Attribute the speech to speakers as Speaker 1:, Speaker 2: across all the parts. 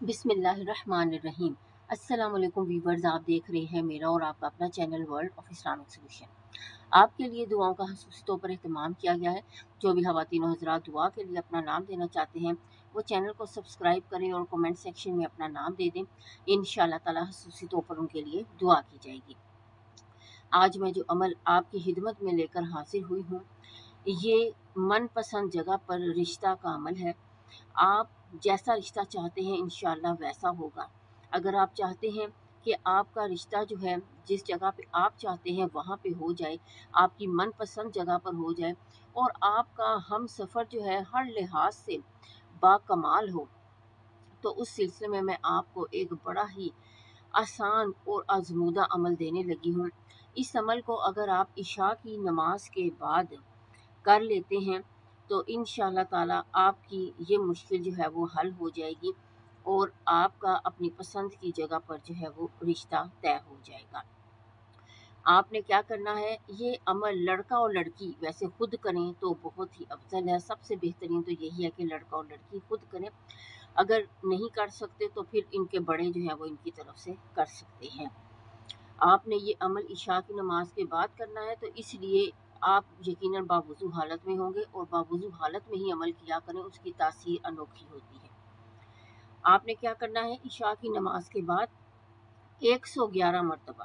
Speaker 1: बिस्मिल्लाहिर्रहमानिर्रहीम। अस्सलाम वालेकुम व्यूवर्स, आप देख रहे हैं मेरा और आपका अपना channel world of Islamic solution. आपके लिए दुआओं का खसूसी तौर पर एहतमाम किया गया है। जो भी ख़वातीन और हज़रात दुआ के लिए अपना नाम देना चाहते हैं वो चैनल को सब्सक्राइब करें और कमेंट सेक्शन में अपना नाम दे दें। इंशाअल्लाह ताला खसूसी तौर पर उनके लिए दुआ की जाएगी। आज मैं जो अमल आपकी खिदमत में लेकर हाजिर हुई हूँ, ये मनपसंद जगह पर रिश्ता का अमल है। आप जैसा रिश्ता चाहते हैं इंशाअल्लाह वैसा होगा। अगर आप चाहते हैं कि आपका रिश्ता जो है जिस जगह पे आप चाहते हैं वहाँ पे हो जाए, आपकी मनपसंद जगह पर हो जाए और आपका हम सफ़र जो है हर लिहाज से बाकमाल हो, तो उस सिलसिले में मैं आपको एक बड़ा ही आसान और आजमूदा अमल देने लगी हूँ। इस अमल को अगर आप इशा की नमाज के बाद कर लेते हैं तो इंशाअल्लाह ताला आपकी ये मुश्किल जो है वो हल हो जाएगी और आपका अपनी पसंद की जगह पर जो है वो रिश्ता तय हो जाएगा। आपने क्या करना है, ये अमल लड़का और लड़की वैसे खुद करें तो बहुत ही अफजल है। सबसे बेहतरीन तो यही है कि लड़का और लड़की खुद करें। अगर नहीं कर सकते तो फिर इनके बड़े जो है वो इनकी तरफ से कर सकते हैं। आपने ये अमल इशा की नमाज के बाद करना है, तो इसलिए आप यकीनन बावुज़ू हालत में होंगे और बावुज़ू हालत में ही अमल किया करें, उसकी तासीर अनोखी होती है। आपने क्या करना है, इशा की नमाज के बाद 111 मरतबा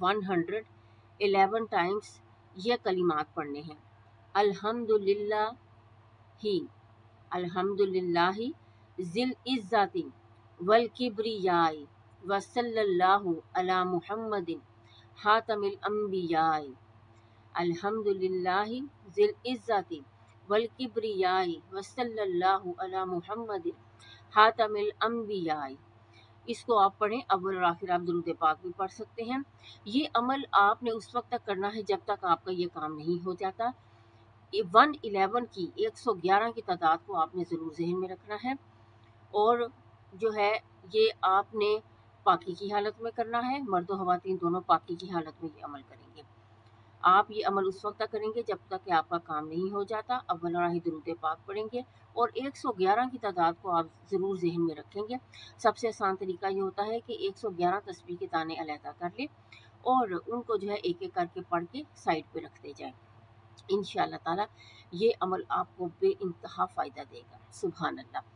Speaker 1: 111 टाइम्स ये कलिमात पढ़ने हैं। अल्हम्दुलिल्लाही अल्हम्दुलिल्लाही ज़िल इज़्ज़ति वल किब्रियाई व सल्लल्लाहु अला मुहम्मदिन हातमिल अंबियाई। अल्हम्दुलिल्लाहि ज़िल इज़्ज़ति वल किब्रियाई व सल्लल्लाहु अला मुहम्मदिन हातमिल अंबियाई। इसको आप पढ़ें। अव्वल और आखिर आप दुरूद पाक भी पढ़ सकते हैं। ये अमल आपने उस वक्त तक करना है जब तक आपका ये काम नहीं हो जाता। 111 की 111 की तादाद को आपने ज़रूर जहन में रखना है और जो है ये आपने पाकी की हालत में करना है। मर्द और ख़वातीन दोनों पाकी की हालत में ये अमल करेंगे। आप ये अमल उस वक्त तक करेंगे जब तक कि आपका काम नहीं हो जाता। अव्वल और आखिर दुरूद पाक पढ़ेंगे और 111 की तादाद को आप ज़रूर ज़हन में रखेंगे। सबसे आसान तरीका ये होता है कि 111 तस्बीह के दाने अलहदा कर लें और उनको जो है एक एक करके पढ़ के साइड पे रखते जाएं। इंशाअल्लाह ताला ये अमल आपको बेइंतहा फ़ायदा देगा। सुभान अल्लाह।